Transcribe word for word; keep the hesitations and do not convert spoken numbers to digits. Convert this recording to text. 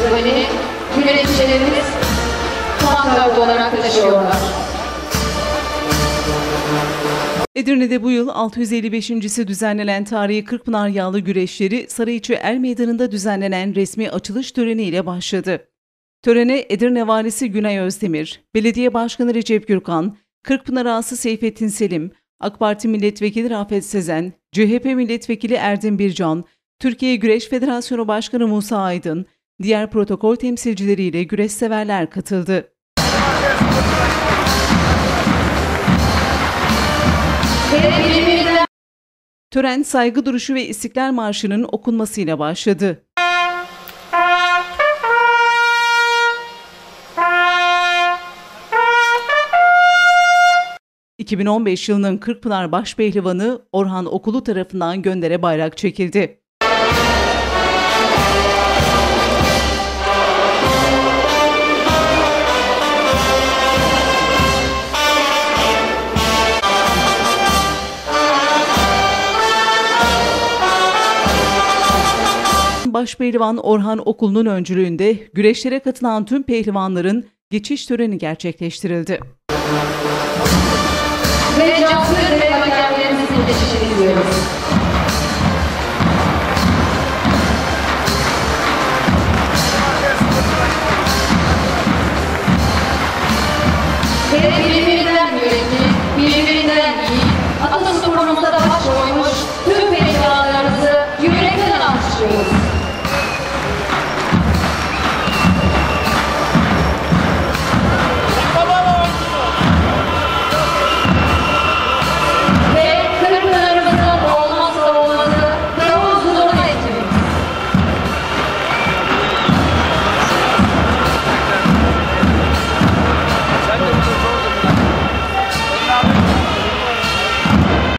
festivali güreşçilerimiz standart olarak taşıyorlar. Edirne'de bu yıl altı yüz elli beşincisi düzenlenen tarihi Kırkpınar Yağlı Güreşleri Sarıçı Er Meydanı'nda düzenlenen resmi açılış töreniyle başladı. Törene Edirne Valisi Günay Özdemir, Belediye Başkanı Recep Gürkan, Kırkpınar Ağası Seyfettin Selim, AK Parti Milletvekili Rafet Sezen, C H P Milletvekili Erdem Bircan, Türkiye Güreş Federasyonu Başkanı Musa Aydın, diğer protokol temsilcileriyle güreş severler katıldı. Tören saygı duruşu ve İstiklal Marşı'nın okunmasıyla başladı. iki bin on beş yılının Kırkpınar Başpehlivanı Orhan Okulu tarafından göndere bayrak çekildi. Başpehlivan Orhan Okulu'nun öncülüğünde güreşlere katılan tüm pehlivanların geçiş töreni gerçekleştirildi. Ve cansız ve hakemlerimizi teşekkür ediyoruz.